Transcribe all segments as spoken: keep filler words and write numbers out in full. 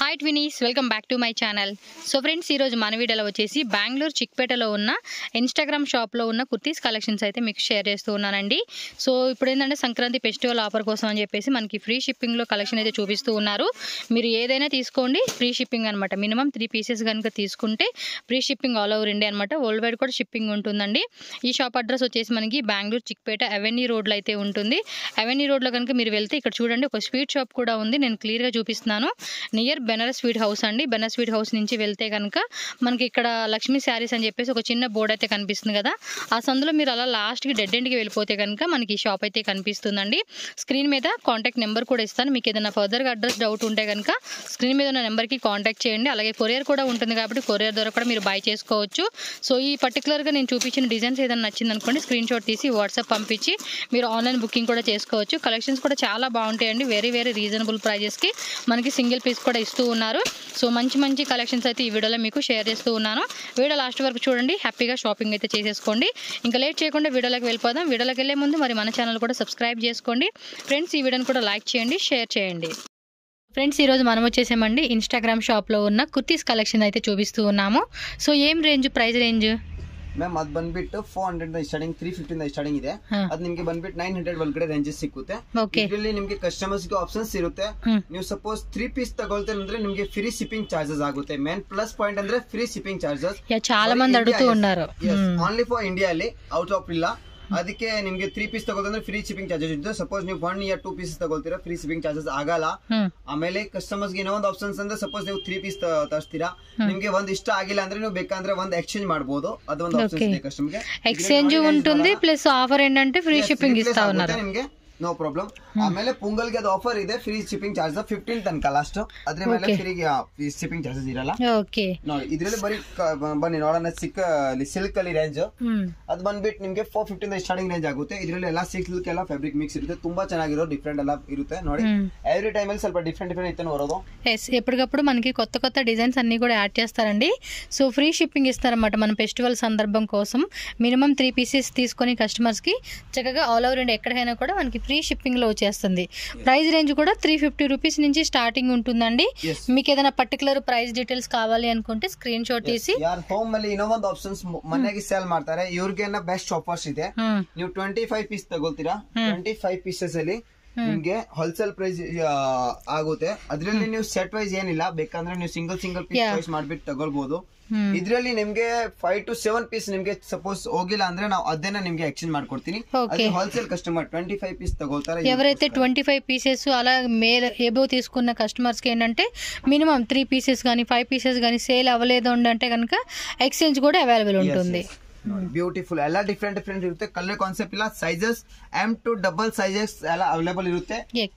Hi twinnies, welcome back to my channel. So friends, ఈరోజు మన వీడియోలో వచ్చేసి బెంగళూరు చిక్పేటలో ఉన్న ఇన్స్టాగ్రామ్ షాప్లో ఉన్న కుర్తీస్ కలెక్షన్స్ అయితే మీకు షేర్ చేస్తూ ఉన్నానండి. సో ఇప్పుడు ఏంటంటే సంక్రాంతి ఫెస్టివల్ ఆఫర్ కోసం అని చెప్పేసి మనకి ఫ్రీ షిప్పింగ్లో కలెక్షన్ అయితే చూపిస్తూ ఉన్నారు. మీరు ఏదైనా తీసుకోండి, ఫ్రీ షిప్పింగ్ అనమాట. మినిమం త్రీ పీసెస్ కనుక తీసుకుంటే free shipping all over India అనమాట. వరల్డ్ వైడ్ కూడా షిప్పింగ్ ఉంటుందండి. ఈ షాప్ అడ్రస్ వచ్చేసి మనకి బెంగళూరు చిక్పేట అవెన్యూ రోడ్లో అయితే ఉంటుంది. అవెన్యూ రోడ్లో కనుక మీరు వెళ్తే ఇక్కడ చూడండి ఒక స్వీట్ షాప్ కూడా ఉంది. నేను క్లియర్గా చూపిస్తున్నాను. నియర్ బెనారస్ స్వీట్ హౌస్ అండి. బెనారస్ స్వీట్ హౌస్ నుంచి వెళ్తే కనుక మనకి ఇక్కడ లక్ష్మీ శారీస్ అని చెప్పేసి ఒక చిన్న బోర్డు అయితే కనిపిస్తుంది కదా, ఆ సందులో మీరు అలా లాస్ట్కి డెడ్ ఎండ్కి వెళ్ళిపోతే కనుక మనకి ఈ షాప్ అయితే కనిపిస్తుందండి. స్క్రీన్ మీద కాంటాక్ట్ నెంబర్ కూడా ఇస్తాను. మీకు ఏదైనా ఫర్దర్గా అడ్రస్ డౌట్ ఉంటే కనుక స్క్రీన్ మీద ఉన్న నెంబర్కి కాంటాక్ట్ చేయండి. అలాగే కొరియర్ కూడా ఉంటుంది కాబట్టి కొరియర్ ద్వారా కూడా మీరు బై చేసుకోవచ్చు. సో ఈ పర్టికులర్గా నేను చూపించిన డిజైన్స్ ఏదైనా నచ్చింది అనుకోండి, స్క్రీన్ షాట్ తీసి వాట్సాప్ పంపించి మీరు ఆన్లైన్ బుకింగ్ కూడా చేసుకోవచ్చు. కలెక్షన్స్ కూడా చాలా బాగుంటాయండి. వెరీ వెరీ రీజనబుల్ ప్రైజెస్కి మనకి సింగిల్ పీస్ కూడా ఇస్తూ ఉన్నారు. సో మంచి మంచి కలెక్షన్స్ అయితే ఈ వీడియోలో మీకు షేర్ చేస్తూ ఉన్నాను. వీడియో లాస్ట్ వరకు చూడండి, హ్యాపీగా షాపింగ్ అయితే చేసేసుకోండి. ఇంకా లేట్ చేయకుండా వీడియోలోకి వెళ్ళిపోదాం. వీడియోలోకి వెళ్ళే ముందు మరి మన ఛానల్ కూడా సబ్స్క్రైబ్ చేసుకోండి ఫ్రెండ్స్. ఈ వీడియోని కూడా లైక్ చేయండి, షేర్ చేయండి. ఫ్రెండ్స్, ఈరోజు మనం వచ్చేసామండి ఇన్స్టాగ్రామ్ షాప్లో ఉన్న కుర్తీస్ కలెక్షన్ అయితే చూపిస్తూ ఉన్నాము. సో ఏం రేంజ్, ప్రైస్ రేంజ్ ಮ್ಯಾಮ್ ಅದು ಬಂದ್ಬಿಟ್ಟು four hundred starting three fifty starting ಇದೆ. ಅದು ನಿಮ್ಗೆ ಬಂದ್ಬಿಟ್ಟು ನೈನ್ ಹಂಡ್ರೆಡ್ ಒಳಗಡೆ ರೇಂಜಸ್ ಸಿಕ್ಕುತ್ತೆ. ಇದರಲ್ಲಿ ನಿಮ್ಗೆ ಕಸ್ಟಮರ್ಸ್ ಗೆ ಆಪ್ಷನ್ಸ್ ಇರುತ್ತೆ. ನೀವು ಸಪೋಸ್ ತ್ರೀ ಪೀಸ್ ತಗೊಳ್ತೀರ ಅಂದ್ರೆ ನಿಮ್ಗೆ ಫ್ರೀ ಶಿಪ್ಪಿಂಗ್ ಚಾರ್ಜಸ್ ಆಗುತ್ತೆ. ಮೇನ್ ಪ್ಲಸ್ ಪಾಯಿಂಟ್ ಅಂದ್ರೆ ಫ್ರೀ ಶಿಪ್ಪಿಂಗ್ ಚಾರ್ಜಸ್. చాలా మంది అడుగుతూ ఉన్నారు. ಓನ್ಲಿ ಫಾರ್ ಇಂಡಿಯಾ ಅಲ್ಲಿ, ಔಟ್ ಆಫ್ ಇಲ್ಲ. ಅದಕ್ಕೆ ನಿಮ್ಗೆ ತ್ರೀ ಪೀಸ್ ತಗೊಳ್ತಂದ್ರೆ ಫ್ರೀ ಶಿಪ್ಪಿಂಗ್ ಚಾರ್ಜಸ್ ಇರುತ್ತೆ. ಸಪೋಸ್ ನೀವು ಒನ್ ಇಯರ್ ಟೂ ಪೀಸ್ ತಗೊಳ್ತೀರಾ, ಫ್ರೀ ಶಿಪ್ಪಿಂಗ್ ಚಾರ್ಜಸ್ ಆಗಲ್ಲ. ಆಮೇಲೆ ಕಸ್ಟಮರ್ಸ್ ಗೆ ಇನ್ನೊಂದು ಒಂದು ಆಪ್ಷನ್ಸ್ ಅಂದ್ರೆ ಸಪೋಸ್ ನೀವು ತ್ರೀ ಪೀಸ್ ತರಿಸ್ತೀರಾ, ನಿಮ್ಗೆ ಒಂದ್ ಇಷ್ಟ ಆಗಿಲ್ಲ ಅಂದ್ರೆ ನೀವು ಬೇಕಂದ್ರೆ ಒಂದ್ ಎಕ್ಸ್ಚೇಂಜ್ ಮಾಡಬಹುದು. ಅದೊಂದು ಆಪ್ಷನ್ ಇದೆ ಕಸ್ಟಮರ್ ಗೆ. ಎಕ್ಸ್ಚೇಂಜ್ ఉంటుంది, ప్లస్ ఆఫర్ ఏంటంటే ఫ్రీ షిప్పింగ్ ఇస్తా ఉన్నారు. ನಿಮ್ಗೆ ನೋ ಪ್ರಾಬ್ಲಮ್. ಆಮೇಲೆ ಪೊಂಗಲ್ ಗೆ ಅದು ಆಫರ್ ಇದೆ, ಫ್ರೀ ಶಿಪ್ಪಿಂಗ್ ಚಾರ್ಜ್ ಫಿಫ್ಟೀನ್ ತನಕ ಲಾಸ್ಟ್. ಅದ್ರ ಮೇಲೆ ಫ್ರೀ ಶಿಪ್ಪಿಂಗ್ ಚಾರ್ಜಸ್ ಇರಲ್ಲ. ಓಕೆ, ನೋಡಿ ಇದ್ರಲ್ಲಿ ಬರೀ ಬನ್ನಿ ನೋಡೋಣ. ಸಿಕ್ಕ ಸಿಲ್ಕ್ ಅಲ್ಲಿ ರೇಂಜ್ ಅದು ಬಂದ್ಬಿಟ್ಟು ನಿಮ್ಗೆ ಫೋರ್ ಫಿಫ್ಟಿನ್ ಸ್ಟಾರ್ಟಿಂಗ್ ರೇಂಜ್ ಆಗುತ್ತೆ. ಇದ್ರಲ್ಲಿ ಎಲ್ಲ ಸಿಲ್ಕ್ ಎಲ್ಲ ಫ್ಯಾಬ್ರಿಕ್ ಮಿಕ್ಸ್ ಇರುತ್ತೆ. ತುಂಬಾ ಚೆನ್ನಾಗಿರೋ ಡಿಫ್ರೆಂಟ್ ಎಲ್ಲ ಇರುತ್ತೆ. ನೋಡಿ ಎವ್ರಿ ಟೈಮ್ ಅಲ್ಲಿ ಸ್ವಲ್ಪ ಡಿಫ್ರೆಂಟ್ ಡಿಫ್ರೆಂಟ್ ಇತ್ತು ಬರೋದು. ఎస్, ఎప్పటికప్పుడు మనకి కొత్త కొత్త డిజైన్స్ అన్ని కూడా యాడ్ చేస్తారండి. సో ఫ్రీ షిప్పింగ్ ఇస్తారన్నమాట మన ఫెస్టివల్ సందర్భం కోసం. మినిమం త్రీ పీసెస్ తీసుకొని కస్టమర్స్ కి చక్కగా ఆల్ ఓవర్ ఇండియా ఎక్కడికైనా కూడా మనకి ఫ్రీ షిప్పింగ్ లో వచ్చేస్తుంది. ప్రైస్ రేంజ్ కూడా త్రీ ఫిఫ్టీ రూపీస్ నుంచి స్టార్టింగ్ ఉంటుందండి. మీకు ఏదైనా పర్టికులర్ ప్రైస్ డీటెయిల్స్ కావాలి అనుకుంటే స్క్రీన్ షాట్ తీసి ಹೋಮ್ ಅಲ್ಲಿ ಇನ್ನೋ ಒಂದು ಆಪ್ಷನ್ಸ್ ಮನೆಗೆ ಸೇಲ್ ಮಾಡ್ತಾರೆ. ಇವ್ರಿಗೆ ಬೆಸ್ಟ್ ಆಫರ್ಸ್ ಇದೆ. ನೀವು ಟ್ವೆಂಟಿ ಫೈವ್ ಪೀಸ್ ತಗೊಳ್ತೀರಾ, ಟ್ವೆಂಟಿ ಫೈವ್ ಪೀಸಸ್ ಅಲ್ಲಿ ನಿಮ್ಗೆ ಹೋಲ್ಸೇಲ್ ಪ್ರೈಸ್ ಆಗುತ್ತೆ. ಅದ್ರಲ್ಲಿ ನೀವು ಸೆಟ್ ವೈಸ್ ಏನಿಲ್ಲ, ಬೇಕಂದ್ರೆ ನೀವು ಸಿಂಗಲ್ ಸಿಂಗಲ್ ಪೀಸ್ ಪ್ರೈಸ್ ಮಾಡ್ಬಿಟ್ಟು ತಗೊಳ್ಬಹುದು. ಇದ್ರಲ್ಲಿ ನಿಮ್ಗೆ ಫೈವ್ ಟು ಸೆವೆನ್ ಪೀಸ್ ನಿಮ್ಗೆ ಸಪೋಸ್ ಹೋಗಿಲ್ಲ ಅಂದ್ರೆ ನಾವು ಅದನ್ನ ನಿಮ್ಗೆ ಎಕ್ಸ್ಚೇಂಜ್ ಮಾಡ್ಕೊಡ್ತೀನಿ. Wholesale customer twenty five piece తగొల్తారా. ఎవరైతే ట్వంటీ ఫైవ్ పీసెస్ అలా మేల్ ఏబో తీసుకున్న కస్టమర్స్ కి ఏంటంటే మినిమం త్రీ పీసెస్ కానీ ఫైవ్ పీసెస్ కానీ సేల్ అవ్వలేదు అంటే కనుక ఎక్స్చేంజ్ కూడా అవైలబుల్ ఉంటుంది. ಬ್ಯೂಟಿಫುಲ್ ಎಲ್ಲ ಡಿಫ್ರೆಂಟ್ ಡಿಫ್ರೆಂಟ್ ಇರುತ್ತೆ. ಕಲರ್ ಕಾನ್ಸೆಪ್ಟ್ ಇಲ್ಲ. Sizes M to double sizes ಎಲ್ಲ ಅವೈಲೇಬಲ್ ಇರುತ್ತೆ.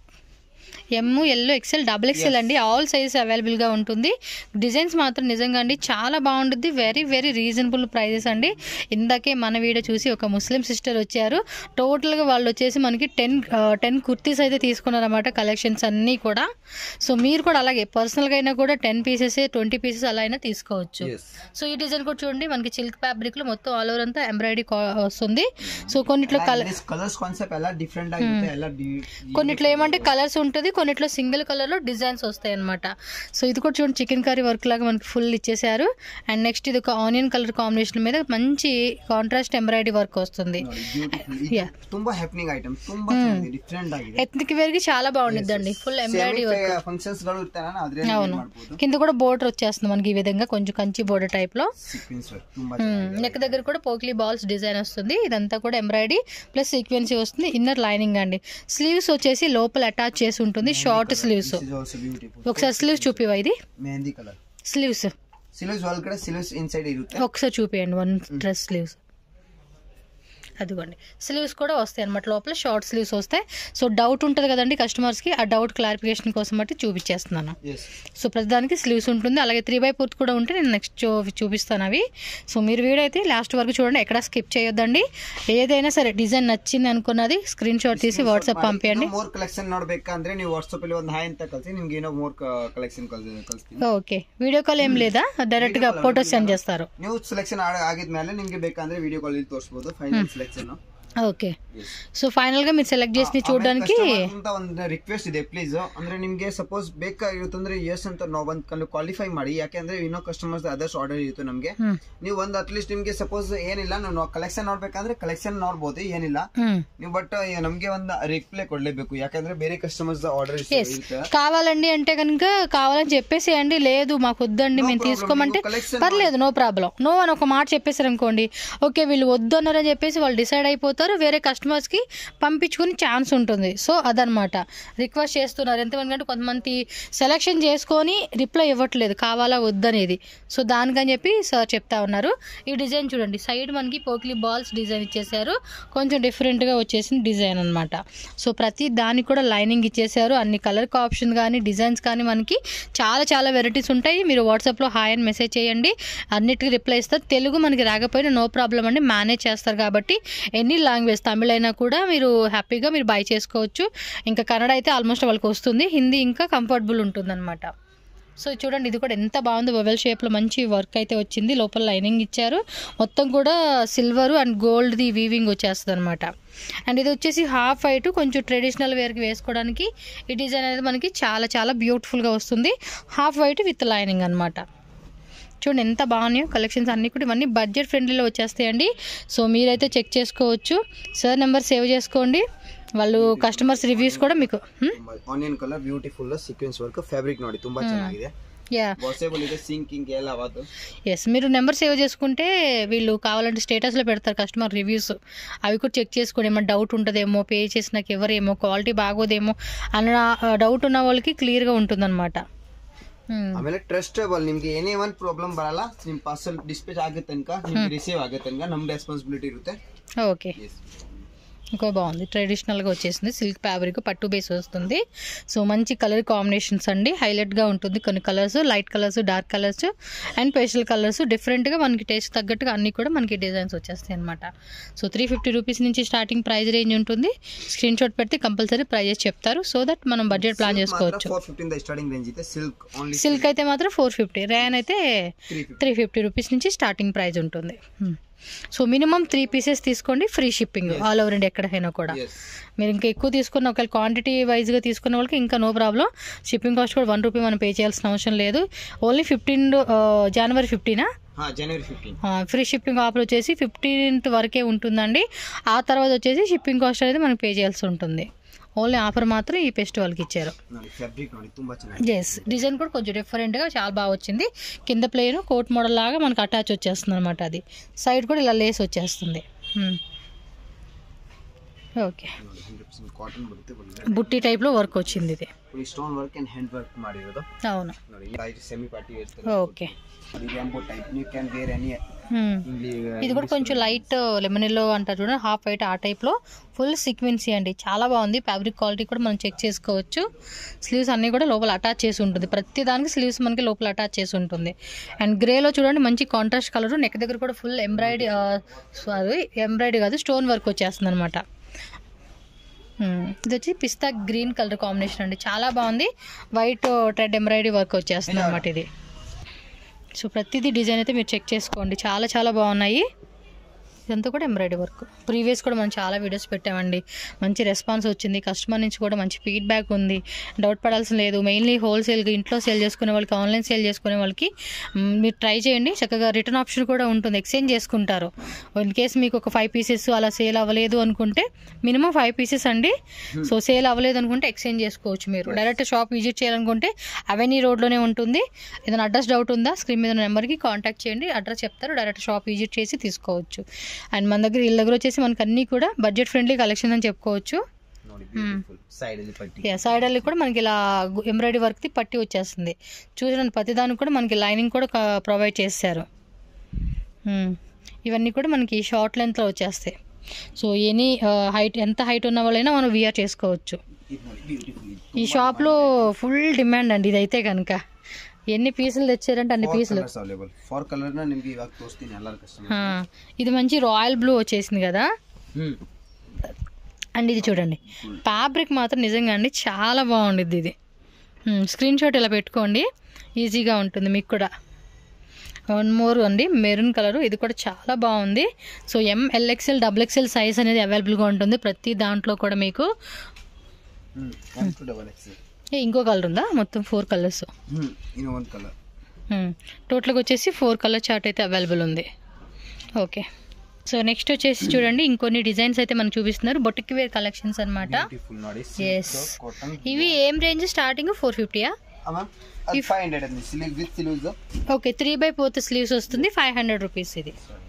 M, L, XL, double XL అండి. ఆల్ సైజెస్ అవైలబుల్గా ఉంటుంది. డిజైన్స్ మాత్రం నిజంగా అండి చాలా బాగుంటుంది. వెరీ వెరీ రీజనబుల్ ప్రైజెస్ అండి. ఇందాకే మన వీడియో చూసి ఒక ముస్లిం సిస్టర్ వచ్చారు. టోటల్గా వాళ్ళు వచ్చేసి మనకి టెన్ టెన్ కుర్తీస్ అయితే తీసుకున్నారన్నమాట, కలెక్షన్స్ అన్నీ కూడా. సో మీరు కూడా అలాగే పర్సనల్గా అయినా కూడా టెన్ పీసెస్ ట్వంటీ పీసెస్ అలా అయినా తీసుకోవచ్చు. సో ఈ డిజైన్ కూడా చూడండి, మనకి సిల్క్ ఫ్యాబ్రిక్ లో మొత్తం ఆల్ ఓవర్ అంతా ఎంబ్రాయిడరీ వస్తుంది. సో కొన్నిట్లో కలర్స్ కాన్సెప్ట్ ఎలా డిఫరెంట్ ఆಗುತ್ತೆ. ఎలా కొన్నిట్లో ఏమంటే కలర్స్ ఉంటుంది, కొన్నిట్లో సింగిల్ కలర్ లో డిజైన్స్ వస్తాయి అనమాట. సో ఇది కూడా చూడండి చికెన్ కర్రీ వర్క్ లాగా మనకి ఫుల్ ఇచ్చేసారు. అండ్ నెక్స్ట్ ఇది ఒక ఆనియన్ కలర్ కాంబినేషన్ మీద మంచి కాంట్రాస్ట్ ఎంబ్రాయిడరీ వర్క్ వస్తుంది. ఎత్నిక్ వేర్ కి చాలా బాగుంటుందండి. Full embroidery work. అవును, కింద కూడా బోర్డర్ వచ్చేస్తుంది మనకి ఈ విధంగా, కొంచెం కంచి బోర్డర్ టైప్ లో. నెక్ దగ్గర కూడా పోక్లీ బాల్స్ డిజైన్ వస్తుంది. ఇదంతా కూడా ఎంబ్రాయిడరీ ప్లస్ సీక్వెన్సీ వస్తుంది. ఇన్నర్ లైనింగ్ అండి. స్లీవ్స్ వచ్చేసి లోపల అటాచ్ చేసి ఉంటుంది, షార్ట్ స్లీవ్స్. ఒకసారి స్లీవ్స్ చూపివా, ఇది స్లీవ్స్ ఒకసారి చూపియండి. వన్ డ్రెస్ స్లీవ్స్ అదిగోండి, స్లీవ్స్ కూడా వస్తాయి అనమాట, లోపల షార్ట్ స్లీవ్స్ వస్తాయి. సో డౌట్ ఉంటుంది కదండి కస్టమర్స్కి, ఆ డౌట్ క్లారిఫికేషన్ కోసం బట్టి చూపించేస్తున్నాను. సో ప్రతిదానికి స్లీవ్స్ ఉంటుంది. అలాగే త్రీ బై ఫోర్త్ కూడా ఉంటే నేను నెక్స్ట్ చూపిస్తాను అవి. సో మీరు వీడియో అయితే లాస్ట్ వరకు చూడండి, ఎక్కడ స్కిప్ చేయొద్దండి. ఏదైనా సరే డిజైన్ నచ్చింది అనుకున్నది స్క్రీన్ షాట్ తీసి వాట్సాప్ పంపించండి. ఓకే, వీడియో కాల్ ఏం లేదా, డైరెక్ట్ గా ఫోటో సెండ్ చేస్తారు. ನೀವು ಸೆಲೆಕ್ಷನ್ ಆಗಿದ್ಮೇಲೆ ನಿಮಗೆ ಬೇಕಂದ್ರೆ ವಿಡಿಯೋ ಕಾಲ್ ಅಲ್ಲಿ ತೋರಿಸಬಹುದು. Final selection okay so final గా మీరు సెలెక్ట్ చేసి చూడడానికి ಅಂತ ಒಂದು ರಿಕ್ವೆಸ್ಟ್ ಇದೆ ಪ್ಲೀಸ್. ಅಂದ್ರೆ ನಿಮಗೆ ಸಪೋಸ್ ಬೇಕಾಗಿರುತ್ತಂದ್ರೆ ಎಸ್ ಅಂತ ನಾವು ಒಂದು ಕ್ವಾಲಿಫೈ ಮಾಡಿ, ಯಾಕೆಂದ್ರೆ ಇನ್ನೋ ಕಸ್ಟಮರ್ಸ್ ಅದರ್ಸ್ ಆರ್ಡರ್ ಇರುತ್ತೆ ನಮಗೆ. ನೀವು ಒಂದು ಅಟ್ಲೀಸ್ಟ್ ನಿಮ್ಗೆ ಸಪೋಸ್ ಏನಿಲ್ಲ ನಾವು ಕಲೆಕ್ಷನ್ ನೋಡ್ಬೇಕಂದ್ರೆ ಕಲೆಕ್ಷನ್ ನೋಡ್ಬೋದು, ಏನಿಲ್ಲ ನೀವು ಬಟ್ ನಮ್ಗೆ ಒಂದು ರಿಪ್ಲೈ కొడలేಬೇಕು, యాకంటే ಬೇರೆ కస్టమర్స్ ఆర్డర్ ఇస్తారు. కావాలండి అంటే కనుక కావాలని చెప్పేసేయండి, లేదు మాకు వద్దండి మేము తీసుకోమంటే పర్లేదు, నో ప్రాబ్లం. నో అని ఒక మాట చెప్పేసారు అనుకోండి, ఓకే వీళ్ళు వద్దు అన్నారని చెప్పేసి వాళ్ళు డిసైడ్ అయిపోతారు, వేరే కస్టమర్స్కి పంపించుకునే ఛాన్స్ ఉంటుంది. సో అదనమాట రిక్వెస్ట్ చేస్తున్నారు. ఎంతమంది కొంతమంది సెలెక్షన్ చేసుకొని రిప్లై ఇవ్వట్లేదు కావాలా వద్దనేది. సో దానికని చెప్పి సార్ చెప్తా ఉన్నారు. ఈ డిజైన్ చూడండి, సైడ్ మనకి పోక్లీ బాల్స్ డిజైన్ ఇచ్చేసారు, కొంచెం డిఫరెంట్గా వచ్చేసిన డిజైన్ అనమాట. సో ప్రతి దానికి కూడా లైనింగ్ ఇచ్చేసారు. అన్ని కలర్ ఆప్షన్ కానీ డిజైన్స్ కానీ మనకి చాలా చాలా వెరైటీస్ ఉంటాయి. మీరు వాట్సాప్లో హాయ్ అని మెసేజ్ చేయండి, అన్నిటికీ రిప్లై ఇస్తారు. తెలుగు మనకి రాకపోయినా నో ప్రాబ్లం అండి, మేనేజ్ చేస్తారు కాబట్టి ఎనీ లాంగ్వేజ్ తమిళ అయినా కూడా మీరు హ్యాపీగా మీరు బై చేసుకోవచ్చు. ఇంకా కన్నడ అయితే ఆల్మోస్ట్ వాళ్ళకి వస్తుంది, హిందీ ఇంకా కంఫర్టబుల్ ఉంటుందన్నమాట. సో చూడండి ఇది కూడా ఎంత బాగుంది, ఓవెల్ షేప్లో మంచి వర్క్ అయితే వచ్చింది, లోపల లైనింగ్ ఇచ్చారు, మొత్తం కూడా సిల్వర్ అండ్ గోల్డ్ది వీవింగ్ వచ్చేస్తుంది అనమాట. అండ్ ఇది వచ్చేసి హాఫ్ వైట్, కొంచెం ట్రెడిషనల్ వేర్కి వేసుకోవడానికి ఈ డిజైన్ అనేది మనకి చాలా చాలా బ్యూటిఫుల్గా వస్తుంది. హాఫ్ వైట్ విత్ లైనింగ్ అనమాట. చూడండి ఎంత బాగున్నాయో కలెక్షన్స్ అన్నీ కూడా, ఇవన్నీ బడ్జెట్ ఫ్రెండ్లీలో వచ్చేస్తాయండి. సో మీరైతే చెక్ చేసుకోవచ్చు. సార్ నెంబర్ సేవ్ చేసుకోండి, వాళ్ళు కస్టమర్స్ రివ్యూస్ కూడా మీకు. Onion colour beautiful sequence work, fabric ನೋಡಿ ತುಂಬಾ ಚೆನ್ನಾಗಿದೆ. యా వాషబుల్ ಇದೆ, సింకింగ్ ఎలా అవ్వదు. ఎస్ మీరు నెంబర్ సేవ్ చేసుకుంటే వీళ్ళు కావాలంటే స్టేటస్లో పెడతారు కస్టమర్ రివ్యూస్, అవి కూడా చెక్ చేసుకోండి. ఏమన్నా డౌట్ ఉంటుందేమో, పే చేసినాక ఎవరేమో, క్వాలిటీ బాగోదేమో అన్న డౌట్ ఉన్న వాళ్ళకి క్లియర్గా ఉంటుందన్నమాట. ಆಮೇಲೆ ಟ್ರಸ್ಟಬಲ್, ನಿಮ್ಗೆ ಏನೇ ಒಂದು ಪ್ರಾಬ್ಲಮ್ ಬರಲ್ಲ, ನಿಮ್ ಪಾರ್ಸಲ್ ಡಿಸ್ಪ್ಯಾಚ್ ಆಗೋ ತನಕ ನಿಮ್ಗೆ ರಿಸೀವ್ ಆಗೋ ತನಕ ನಮ್ಮ ರೆಸ್ಪಾನ್ಸಿಬಿಲಿಟಿ ಇರುತ್ತೆ. ఓకే ఇంకో బాగుంది, ట్రెడిషనల్గా వచ్చేసింది, సిల్క్ ఫ్యాబ్రిక్ పట్టు బేస్ వస్తుంది. సో మంచి కలర్ కాంబినేషన్స్ అండి, హైలైట్గా ఉంటుంది. కొన్ని colours, light colours, dark colours and pastel colours, డిఫరెంట్గా మనకి టేస్ట్ తగ్గట్టుగా అన్నీ కూడా మనకి డిజైన్స్ వచ్చేస్తాయి అనమాట. సో త్రీ ఫిఫ్టీ రూపీస్ నుంచి స్టార్టింగ్ ప్రైస్ రేంజ్ ఉంటుంది. స్క్రీన్ షాట్ పెడితే కంపల్సరీ ప్రైజెస్ చెప్తారు, సో దట్ మనం బడ్జెట్ ప్లాన్ చేసుకోవచ్చు. సిల్క్ అయితే మాత్రం ఫోర్ ఫిఫ్టీ, రేయన్ అయితే త్రీ ఫిఫ్టీ రూపీస్ నుంచి స్టార్టింగ్ ప్రైస్ ఉంటుంది. సో మినిమం త్రీ పీసెస్ తీసుకోండి, free shipping all over India ఎక్కడైనా కూడా. మీరు ఇంకా ఎక్కువ తీసుకున్న ఒకవేళ క్వాంటిటీ వైజ్గా తీసుకున్న వాళ్ళకి ఇంకా నో ప్రాబ్లం, షిప్పింగ్ కాస్ట్ కూడా వన్ రూపీ మనం పే చేయాల్సిన అవసరం లేదు. ఓన్లీ ఫిఫ్టీన్ జనవరి ఫిఫ్టీనా ఫ్రీ షిప్పింగ్ ఆఫర్ వచ్చేసి ఫిఫ్టీన్త్ వరకే ఉంటుందండి. ఆ తర్వాత వచ్చేసి షిప్పింగ్ కాస్ట్ అనేది మనం పే చేయాల్సి ఉంటుంది. ఓన్లీ ఆఫర్ మాత్రం ఈ ఫెస్టివల్కి ఇచ్చారు. ఎస్ డిజైన్ కూడా కొంచెం డిఫరెంట్గా చాలా బాగా వచ్చింది. కింద ప్లేన్ కోట్ మోడల్ లాగా మనకు అటాచ్ వచ్చేస్తుంది అనమాట, అది సైడ్ కూడా ఇలా లేస్ వచ్చేస్తుంది. ఓకే బుట్టి టైప్లో వర్క్ వచ్చింది, ఇది stone work and hand work ಮಾಡಿರೋದು. అవును semi party wear. Okay Hmm. ఇది కూడా కొంచెం లైట్ లెమన్ ఎల్లో అంటారు చూడండి, హాఫ్ వైట్ ఆ టైప్లో ఫుల్ సీక్వెన్సీ అండి, చాలా బాగుంది. ఫ్యాబ్రిక్ క్వాలిటీ కూడా మనం చెక్ చేసుకోవచ్చు. స్లీవ్స్ అన్నీ కూడా లోపల అటాచ్ చేసి ఉంటుంది, ప్రతి దానికి స్లీవ్స్ మనకి లోపల అటాచ్ చేసి ఉంటుంది. అండ్ గ్రేలో చూడండి మంచి కాంట్రాస్ట్ కలర్, నెక్ దగ్గర కూడా ఫుల్ ఎంబ్రాయిడరీ, అది ఎంబ్రాయిడరీ కాదు స్టోన్ వర్క్ వచ్చేస్తుంది అనమాట. ఇది వచ్చి పిస్తా గ్రీన్ కలర్ కాంబినేషన్ అండి, చాలా బాగుంది. వైట్ ట్రెడ్ ఎంబ్రాయిడరీ వర్క్ వచ్చేస్తుంది అనమాట ఇది. సో ప్రతిదీ డిజైన్ అయితే మీరు చెక్ చేసుకోండి, చాలా చాలా బాగున్నాయి. ఇదంతా కూడా ఎంబ్రాయిడరీ వర్క్. ప్రీవియస్ కూడా మనం చాలా వీడియోస్ పెట్టామండి, మంచి రెస్పాన్స్ వచ్చింది, కస్టమర్ నుంచి కూడా మంచి ఫీడ్బ్యాక్ ఉంది, డౌట్ పడాల్సిన లేదు. మెయిన్లీ హోల్సేల్గా ఇంట్లో సేల్ చేసుకునే వాళ్ళకి, ఆన్లైన్ సేల్ చేసుకునే వాళ్ళకి మీరు ట్రై చేయండి. చక్కగా రిటర్న్ ఆప్షన్ కూడా ఉంటుంది, ఎక్స్చేంజ్ చేసుకుంటారు. ఇన్ కేసు మీకు ఒక ఫైవ్ పీసెస్ అలా సేల్ అవ్వలేదు అనుకుంటే, మినిమం ఫైవ్ పీసెస్ అండి. సో సేల్ అవ్వలేదు అనుకుంటే ఎక్స్చేంజ్ చేసుకోవచ్చు. మీరు డైరెక్ట్ షాప్ విజిట్ చేయాలనుకుంటే అవెన్యూ రోడ్లోనే ఉంటుంది. ఏదైనా అడ్రస్ డౌట్ ఉందా స్క్రీన్ మీద నెంబర్కి కాంటాక్ట్ చేయండి, అడ్రస్ చెప్తారు, డైరెక్ట్ షాప్ విజిట్ చేసి తీసుకోవచ్చు. అండ్ మన దగ్గర వీళ్ళ దగ్గర వచ్చేసి మనకు అన్నీ కూడా బడ్జెట్ ఫ్రెండ్లీ కలెక్షన్ అని చెప్పుకోవచ్చు. సైడ్ అల్లి కూడా మనకి ఇలా ఎంబ్రాయిడరీ వర్క్ది పట్టి వచ్చేస్తుంది. చూసిన ప్రతిదానికి కూడా మనకి లైనింగ్ కూడా ప్రొవైడ్ చేశారు. ఇవన్నీ కూడా మనకి షార్ట్ లెంత్లో వచ్చేస్తాయి. సో ఎనీ హైట్, ఎంత హైట్ ఉన్న వాళ్ళైనా మనం వియర్ చేసుకోవచ్చు. ఈ షాప్లో ఫుల్ డిమాండ్ అండి ఇదైతే కనుక. ఎన్ని పీసులు తెచ్చారంటే అన్ని పీసులు. ఇది మంచి రాయల్ బ్లూ వచ్చేసింది కదా. అండ్ ఇది చూడండి ఫ్యాబ్రిక్ మాత్రం నిజంగా అండి చాలా బాగుండిద్ది. ఇది స్క్రీన్ షాట్ ఇలా పెట్టుకోండి, ఈజీగా ఉంటుంది మీకు కూడా. వన్ మోర్ అండి మెరూన్ కలర్, ఇది కూడా చాలా బాగుంది. So M L XL double XL size అనేది అవైలబుల్గా ఉంటుంది ప్రతి దాంట్లో కూడా మీకు. ఇంకో కలర్ ఉందా? మొత్తం ఫోర్ కలర్స్ టోటల్గా వచ్చేసి ఫోర్ కలర్ చార్ట్ అయితే అవైలబుల్ ఉంది. ఓకే, సో నెక్స్ట్ వచ్చేసి చూడండి ఇంకొన్ని డిజైన్స్ అయితే మనకు చూపిస్తున్నారు, బొటిక్ వేర్ కలెక్షన్స్ అనమాట. ఎస్, ఇవి ఏం రేంజ్ స్టార్టింగ్? ఫోర్ ఫిఫ్టీయా? Okay, three by fourth sleeves వస్తుంది, ఫైవ్ హండ్రెడ్ రూపీస్ ఇది.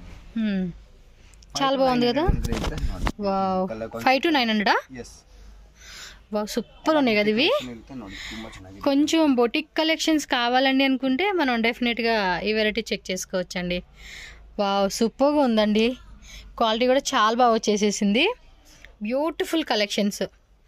చాలా బాగుంది కదా. వావ్, ఫైవ్ టు నైన్ హండ్రెడా? వావ్, సూపర్ ఉన్నాయి కదా ఇవి. కొంచెం బొటిక్ కలెక్షన్స్ కావాలండి అనుకుంటే మనం డెఫినెట్గా ఈ వెరైటీ చెక్ చేసుకోవచ్చండి. వావ్, సూపర్గా ఉందండి, క్వాలిటీ కూడా చాలా బాగా వచ్చేసేసింది. Beautiful collections.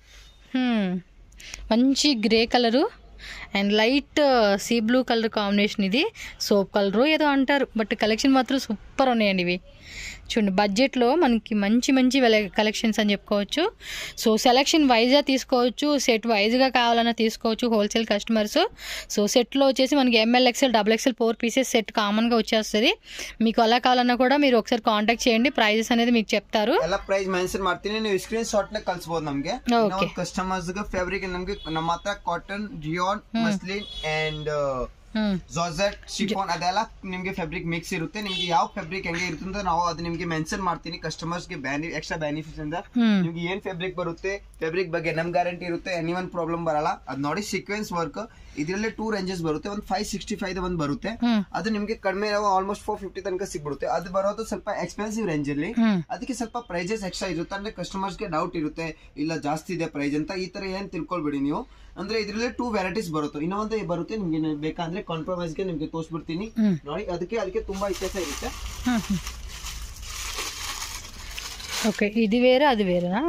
మంచి grey colour and light sea blue colour combination. ఇది సోప్ కలరు ఏదో అంటారు, బట్ కలెక్షన్ మాత్రం సూపర్ ఉన్నాయండి ఇవి. చూడండి బడ్జెట్లో మనకి మంచి మంచి కలెక్షన్స్ అని చెప్పుకోవచ్చు. సో సెలెక్షన్ వైజ్గా తీసుకోవచ్చు, సెట్ వైజ్గా కావాలన్నా తీసుకోవచ్చు హోల్సేల్ కస్టమర్స్. సో సెట్లో వచ్చేసి మనకి M L XL double XL four pieces set కామన్గా వచ్చేస్తుంది. మీకు అలా కావాలన్నా కూడా మీరు ఒకసారి కాంటాక్ట్ చేయండి, ప్రైజెస్ అనేది మీకు చెప్తారు. ಎಲ್ಲ ಪ್ರೈಸ್ ಮೆನ್ಷನ್ ಮಾಡ್ತೀನಿ, ನೀವು ಸ್ಕ್ರೀನ್ ಶಾಟ್ ನ ಕಳಿಸಬಹುದು ನಮಗೆ. ನಾವು ಕಸ್ಟಮರ್ಸ್ ಗೆ ಫ್ಯಾಬ್ರಿಕ್ ನಮಗೆ ನಮ್ಮ ಹತ್ರ cotton, rayon, muslin and georgette, chiffon ಅದೆಲ್ಲ ನಿಮ್ಗೆ ಫ್ಯಾಬ್ರಿಕ್ ಮಿಕ್ಸ್ ಇರುತ್ತೆ. ನಿಮ್ಗೆ ಯಾವ ಫ್ಯಾಬ್ರಿಕ್ ಹೆಂಗೆ ಇರುತ್ತೆ ನಾವು ಅದು ನಿಮ್ಗೆ ಮೆನ್ಷನ್ ಮಾಡ್ತೀನಿ. ಕಸ್ಟಮರ್ಸ್ ಗೆ ಎಕ್ಸ್ಟ್ರಾ ಬೆನಿಫಿಟ್ಸ್ ಇಂದ ನಿಮ್ಗೆ ಏನ್ ಫ್ಯಾಬ್ರಿಕ್ ಬರುತ್ತೆ, ಫ್ಯಾಬ್ರಿಕ್ ಬಗ್ಗೆ ನಮ್ ಗ್ಯಾರಂಟಿ ಇರುತ್ತೆ, ಎನಿ ಒನ್ ಪ್ರಾಬ್ಲಮ್ ಬರಲ್ಲ. ಅದ್ ನೋಡಿ ಸೀಕ್ವೆನ್ಸ್ ವರ್ಕ್ ಇದರಲ್ಲಿ ಟೂ ರೇಂಜಸ್ ಬರುತ್ತೆ. ಒಂದು ಫೈವ್ ಸಿಕ್ಸ್ಟಿ ಫೈವ್ ಒಂದ್ ಬರುತ್ತೆ, ಅದು ನಿಮ್ಗೆ ಕಡಿಮೆ ಆಲ್ಮೋಸ್ಟ್ ಫೋರ್ ಫಿಫ್ಟಿ ತನಕ ಸಿಗ್ಬಿಡುತ್ತೆ. ಅದು ಬರೋದು ಸ್ವಲ್ಪ ಎಕ್ಸ್ಪೆನ್ಸಿವ್ ರೇಂಜ್ ಅಲ್ಲಿ, ಅದಕ್ಕೆ ಸ್ವಲ್ಪ ಪ್ರೈಸಸ್ ಎಕ್ಸ್ಟ್ರಾ ಇರುತ್ತೆ. ಅಂದ್ರೆ ಕಸ್ಟಮರ್ಸ್ ಗೆ ಡೌಟ್ ಇರುತ್ತೆ, ಇಲ್ಲ ಜಾಸ್ತಿ ಇದೆ ಪ್ರೈಸ್ ಅಂತ, ಈ ತರ ಏನ್ ತಿಳ್ಕೊಳ್ಬೇಡಿ ನೀವು. ಅಂದ್ರೆ ಇದರಲ್ಲಿ ಟೂ ವೆರೈಟೀಸ್ ಬರುತ್ತೆ, ಇನ್ನೊಂದು ಬರುತ್ತೆ. ನಿಮ್ಗೆ ಬೇಕಂದ್ರೆ ಕಾಂಪ್ರಮೈಸ್ ಗೆ ನಿಮ್ಗೆ ತೋರಿಸ್ಬಿಡ್ತೀನಿ ನೋಡಿ. ಅದಕ್ಕೆ ಅದಕ್ಕೆ ತುಂಬಾ ವ್ಯತ್ಯಾಸ ಇರುತ್ತೆ. ಓಕೆ, ಇದು ಬೇರೆ ಅದು ಬೇರೆನಾ?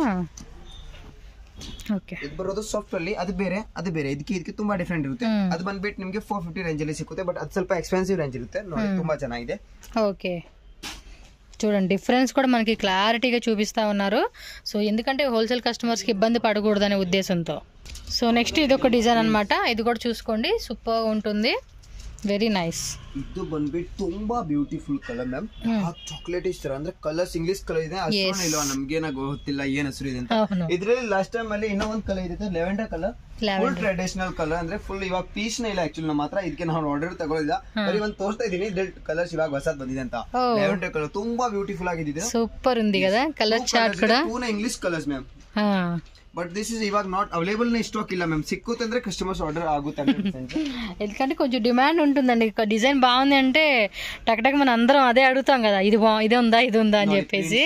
ಓಕೆ, ಇದು ಬರೋದು ಸಾಫ್ಟ್ ಅಲ್ಲಿ, ಅದು ಬೇರೆ ಅದು ಬೇರೆ, ಇದಕ್ಕೆ ಇದಕ್ಕೆ ತುಂಬಾ ಡಿಫ್ರೆಂಟ್ ಇರುತ್ತೆ. ಅದು ಬಂದ್ಬಿಟ್ಟು ನಿಮ್ಗೆ ಫೋರ್ ಫಿಫ್ಟಿ ರೇಂಜ್ ಅಲ್ಲಿ ಸಿಗುತ್ತೆ, ಬಟ್ ಅದು ಸ್ವಲ್ಪ ಎಕ್ಸ್ಪೆನ್ಸಿವ್ ರೇಂಜ್ ಇರುತ್ತೆ ನೋಡಿ. ತುಂಬಾ ಚೆನ್ನಾಗಿದೆ. ఓకే, చూడండి డిఫరెన్స్ కూడా మనకి క్లారిటీగా చూపిస్తూ ఉన్నారు. సో ఎందుకంటే హోల్సేల్ కస్టమర్స్కి ఇబ్బంది పడకూడదనే ఉద్దేశంతో. సో నెక్స్ట్ ఇది ఒక డిజైన్ అనమాట, ఇది కూడా చూసుకోండి, సూపర్ ఉంటుంది, ವೆರಿ ನೈಸ್. ಇದು ಬಂದ್ಬಿಟ್ಟು ತುಂಬಾ ಬ್ಯೂಟಿಫುಲ್ ಕಲರ್ ಮ್ಯಾಮ್. ಚಾಕ್ಲೇಟ್ ಇಷ್ಟ ಅಂದ್ರೆ ಕಲರ್ಸ್ ಇಂಗ್ಲಿಷ್ ಕಲರ್ ಇದೆ, ಅಷ್ಟೊಂದು ಇಲ್ಲ ನಮ್ಗೆ ಏನಾಗ ಗೊತ್ತಿಲ್ಲ ಏನ್ ಹೆಸರು ಇದೆ ಅಂತ. ಇದ್ರಲ್ಲಿ ಲಾಸ್ಟ್ ಟೈಮ್ ಅಲ್ಲಿ ಇನ್ನೂ ಒಂದ್ ಕಲರ್ ಇದೆ, lavender colour, full traditional colour. ಅಂದ್ರೆ ಫುಲ್ ಇವಾಗ ಪೀಸ್ ನ ಇಲ್ಲ ಆಕ್ಚುಲಿ ನಮ್ಮ ಹತ್ರ, ಇದಕ್ಕೆ ನಾವು ಆರ್ಡರ್ ತಗೊಳ್ಳಿಲ್ಲ, ಬರೀ ಒಂದ್ ತೋರಿಸ್ತಾ ಇದೀನಿ. ಕಲರ್ಸ್ ಇವಾಗ ಹೊಸದ್ ಬಂದಿದೆ ಅಂತ. ಲೆವೆಂಡರ್ ಕಲರ್ ತುಂಬಾ ಬ್ಯೂಟಿಫುಲ್ ಆಗಿದೆ, ಸೂಪರ್ ఉంది కదా కలర్ చార్ట్ కూడా. ಪೂರ್ಣ English colours ma'am. But this is ఇవాగ నాట్ అవైలబుల్ నే స్టాక్ ಇಲ್ಲ మ్యామ్. సిక్కుతే ಅಂದ್ರೆ కస్టమర్స్ ఆర్డర్ ఆగుతారు. ఎందుకంటే కొంచెం డిమాండ్ ఉంటుందండి, డిజైన్ బాగుంది అంటే టక్ టక్ మన అందరం అదే అడుగుతాం కదా, ఇది బా ఇదే ఉందా ఇది ఉందా అని చెప్పేసి.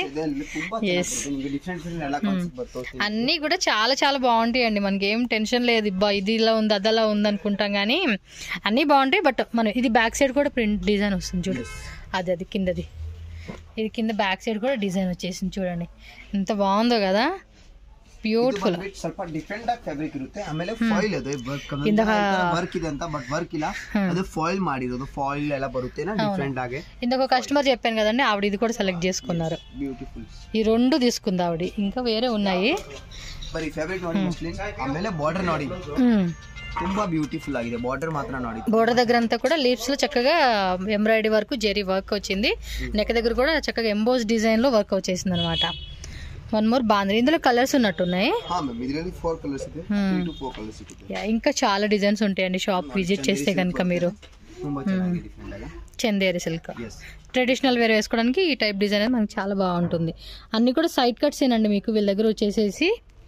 అన్నీ కూడా చాలా చాలా బాగుంటాయి అండి, మనకి ఏం టెన్షన్ లేదు ఇది ఇలా ఉంది అదలా ఉంది అనుకుంటాం కానీ అన్నీ బాగుంటాయి. బట్ మనం ఇది బ్యాక్ సైడ్ కూడా ప్రింట్ డిజైన్ వస్తుంది చూడు, అది అది కిందది, ఇది కింద బ్యాక్ సైడ్ కూడా డిజైన్ వచ్చేసింది చూడండి, ఎంత బాగుందో కదా. ಬ್ಯೂಟಿಫುಲ್, ಸ್ವಲ್ಪ ಡಿಫರೆಂಟ್ ಆಗಿ ಫ್ಯಾಬ್ರಿಕ್ ಇರುತ್ತೆ. ಆಮೇಲೆ ಫಾಯಿಲ್ ಅದು ವರ್ಕ್ ಇದೆ ಅಂತ, ಬಟ್ ವರ್ಕ್ ಇಲ್ಲ, ಅದು ಫಾಯಿಲ್ ಮಾಡಿರೋದು, ಫಾಯಿಲ್ ಎಲ್ಲ ಬರುತ್ತೆ ಡಿಫರೆಂಟ್ ಆಗಿ. ఇంకొక కస్టమర్ చెప్పాను కదండి, ఆవిడ ఇది కూడా సెలెక్ట్ చేసుకున్నారు. బ్యూటిఫుల్, ఈ రెండు తీసుకుంది ఆవిడ, ఇంకా వేరే ఉన్నాయి. ಬರೀ ಫ್ಯಾಬ್ರಿಕ್ ನೋಡಿ ಮಸ್ಲಿನ್. ಆಮೇಲೆ ಬಾರ್ಡರ್ ನೋಡಿ, ತುಂಬಾ ಬ್ಯೂಟಿಫುಲ್ ಆಗಿದೆ ಬಾರ್ಡರ್ ಮಾತ್ರ ನೋಡಿ. బోర్డర్ దగ్గర అంతా కూడా లీవ్స్ లో చక్కగా ఎంబ్రాయిడరీ వర్క్, జెరీ వర్క్ వచ్చింది. నెక్ దగ్గర కూడా చక్కగా ఎంబోస్ డిజైన్ లో వర్క్ వచ్చేసింది అనమాట. వన్ మోర్ బాంద్రీ, ఇందులో కలర్స్ ఉన్నట్టున్నాయి. ఇంకా చాలా డిజైన్స్ ఉంటాయండి షాప్ విజిట్ చేస్తే కనుక మీరు. చందేరి సిల్క్ ట్రెడిషనల్ వేర్ వేసుకోవడానికి ఈ టైప్ డిజైన్ అనేది మనకి చాలా బాగుంటుంది. అన్ని కూడా సైడ్ కట్స్ ఏనండి మీకు వీళ్ళ దగ్గర వచ్చేసేసి.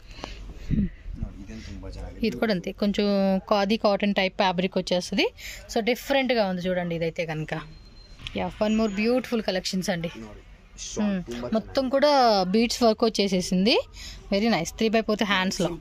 ఇది కూడా అంతే, కొంచెం ఖాదీ కాటన్ టైప్ ఫ్యాబ్రిక్ వచ్చేస్తుంది. సో డిఫరెంట్గా ఉంది చూడండి ఇదైతే కనుక. Yeah, one more beautiful collections అండి. మొత్తం కూడా బీట్స్ వర్క్ వచ్చేసేసింది, very nice. Three by fourth hands లో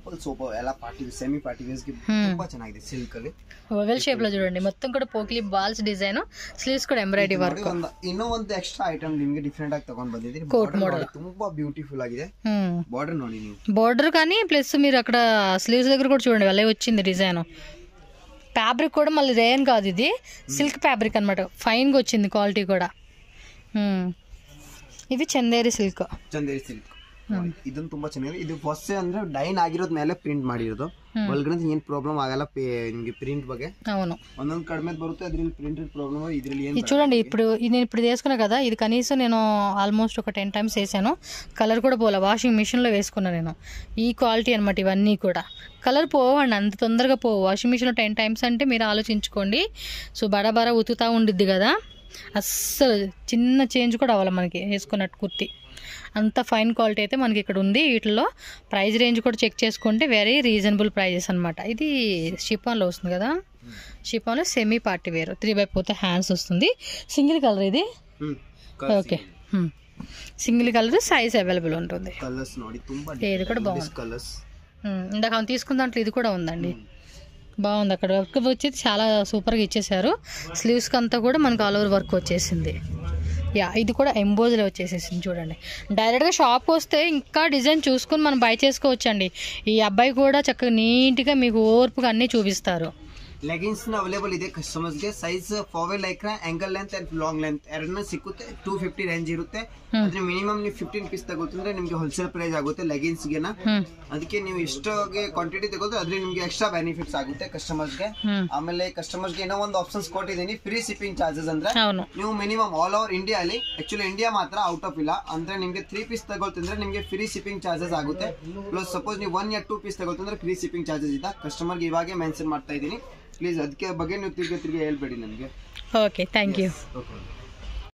ఓవెల్ షేప్ లో చూడండి, మొత్తం కూడా పోక్లీ బాల్స్ డిజైన్, స్లీవ్స్ కూడా ಎಂಬ್ರಾಯ್ಡರಿ ವರ್ಕ್. ಇನ್ನೂ ಒಂದು ಎಕ್ಸ್ಟ್ರಾ ಐಟಮ್ ನಿಮಗೆ ಡಿಫರೆಂಟ್ ಆಗಿ ತಗೊಂಡ್ ಬಂದಿದ್ದೀರಿ, ಕೋಟ್ ಮೋಡಲ್ ತುಂಬಾ ಬ್ಯೂಟಿಫುಲ್ ಆಗಿದೆ. ಬಾರ್ಡರ್ ನೋಡಿ ನೀವು, బార్డర్ కానీ ప్లస్ మీరు అక్కడ స్లీవ్స్ దగ్గర కూడా చూడండి అలా వచ్చింది డిజైన్. ఫ్యాబ్రిక్ కూడా మళ్ళీ రేన్ కాదు, ఇది సిల్క్ ఫ్యాబ్రిక్ అనమాట, ఫైన్ గా వచ్చింది క్వాలిటీ కూడా. ఇది చందేరి సిల్క్. చందేరి సిల్క్ ಇದನ್ನ ತುಂಬಾ ಚೆನ್ನಾಗಿದೆ. ಇದು ಫಸ್ಟ್ ಅಂದ್ರೆ ಡೈನ್ ಆಗಿರೋದ್ ಮೇಲೆ ಪ್ರಿಂಟ್ ಮಾಡಿರೋದು, ಒಳಗಡೆ ಏನ್ ಪ್ರಾಬ್ಲಮ್ ಆಗಲ್ಲ ನಿಮ್ಗೆ ಪ್ರಿಂಟ್ ಬಗ್ಗೆ. అవును, ಒಂದೊಂದು ಕಡಿಮೆ ಬರುತ್ತೆ, ಅದ್ರಲ್ಲಿ ಪ್ರಿಂಟೆಡ್ ಪ್ರಾಬ್ಲಮ್ ಇದ್ರಲ್ಲಿ ಏನು ఇది చూడండి. ఇప్పుడు ఇది నేను ఇప్పుడు వేసుకున్నా కదా, ఇది కనీసం నేను ఆల్మోస్ట్ ఒక టెన్ టైమ్స్ వేసాను, కలర్ కూడా పోలే. వాషింగ్ మిషన్లో వేసుకున్నా నేను. ఈ క్వాలిటీ అనమాట ఇవన్నీ కూడా. కలర్ పోవండి, అంత తొందరగా పోవు. వాషింగ్ మిషన్లో టెన్ టైమ్స్ అంటే మీరు ఆలోచించుకోండి. సో బడా బడా ఉతుకుతూ ఉండిద్ది కదా, అస్సలు చిన్న చేంజ్ కూడా అవ్వాలి మనకి వేసుకున్నట్టు కుర్తి. అంత ఫైన్ క్వాలిటీ అయితే మనకి ఇక్కడ ఉంది. వీటిలో ప్రైస్ రేంజ్ కూడా చెక్ చేసుకుంటే వెరీ రీజనబుల్ ప్రైజెస్ అనమాట. ఇది షిఫాన్లో వస్తుంది కదా, షిఫాన్లో semi party wear, three by fourth hands వస్తుంది. సింగిల్ కలర్ ఇది. Okay, single colour, size available ఉంటుంది. ఇది కూడా బాగుంది. ఇందాక మనం తీసుకున్న దాంట్లో ఇది కూడా ఉందండి, బాగుంది. అక్కడ వర్క్ వచ్చేది చాలా సూపర్గా ఇచ్చేసారు. స్లీవ్స్కి అంతా కూడా మనకు ఆల్ ఓవర్ వర్క్ వచ్చేసింది. యా, ఇది కూడా ఎంబోజ్లో వచ్చేసేసింది చూడండి. డైరెక్ట్గా షాప్కి వస్తే ఇంకా డిజైన్ చూసుకొని మనం బై చేసుకోవచ్చండి. ఈ అబ్బాయి కూడా చక్కగా నీట్గా మీకు ఓర్పుగా అన్నీ చూపిస్తారు. ಲೆಗಿನ್ಸ್ ಅವೈಲೇಬಲ್ ಇದೆ ಕಸ್ಟಮರ್ಸ್ಗೆ. Size forward lycra, ankle length and long length ಎರಡನ್ನೂ ಸಿಕ್ಕುತ್ತೆ. ಟೂ ಫಿಫ್ಟಿ ರೇಂಜ್ ಇರುತ್ತೆ. ಅದ್ರ ಮಿನಿಮಮ್ ನೀವು ಫಿಫ್ಟೀನ್ ಪೀಸ್ ತಗೋತಂದ್ರೆ ನಿಮ್ಗೆ ಹೋಲ್ಸೇಲ್ ಪ್ರೈಸ್ ಆಗುತ್ತೆ ಲೆಗಿನ್ಸ್ಗೆನ. ಅದಕ್ಕೆ ನೀವು ಎಷ್ಟೊಗೆ ಕ್ವಾಂಟಿಟಿ ತಗೋದ್ರೆ ಅದ್ರಲ್ಲಿ ನಿಮ್ಗೆ ಎಕ್ಸ್ಟ್ರಾ ಬೆನಿಫಿಟ್ಸ್ ಆಗುತ್ತೆ ಕಸ್ಟಮರ್ಸ್ಗೆ. ಆಮೇಲೆ ಕಸ್ಟಮರ್ಸ್ಗೆ ಇನ್ನೂ ಒಂದು ಆಪ್ಷನ್ಸ್ ಕೊಟ್ಟಿದ್ದೀನಿ, ಫ್ರೀ ಶಿಪ್ಪಿಂಗ್ ಚಾರ್ಜಸ್. ಅಂದ್ರೆ ನೀವು ಮಿನಿಮಮ್ ಆಲ್ ಓವರ್ ಇಂಡಿಯಾ ಅಲ್ಲಿ, ಆಕ್ಚುಲಿ ಇಂಡಿಯಾ ಮಾತ್ರ, ಔಟ್ ಆಫ್ ಇಲ್ಲ ಅಂದ್ರೆ ನಿಮ್ಗೆ ತ್ರೀ ಪೀಸ್ ತಗೋತಂದ್ರೆ ನಿಮ್ಗೆ ಫ್ರೀ ಶಿಪ್ಪಿಂಗ್ ಚಾರ್ಜಸ್ ಆಗುತ್ತೆ. ಪ್ಲಸ್ ಸಪೋಸ್ ನೀವು ಒನ್ ಯಾ ಟೂ ಪೀಸ್ ತಗೋತಂದ್ರೆ ಫ್ರೀ ಶಿಪ್ಪಿಂಗ್ ಚಾರ್ಜಸ್ ಇದೆ. ಕಸ್ಟಮರ್ಗೆ ಇವಾಗೆ ಮೆನ್ಷನ್ ಮಾಡ್ತಾ ಇದ್ದೀನಿ. ಪ್ಲೀಸ್ ಅದಕ್ಕೆ ಬಗ್ಗೆ ನೀವು ತಿರ್ಗಿ ತಿರ್ಗಿ ಹೇಳ್ಬೇಡಿ ನನಗೆ. Okay, thank you. ಓಕೆ.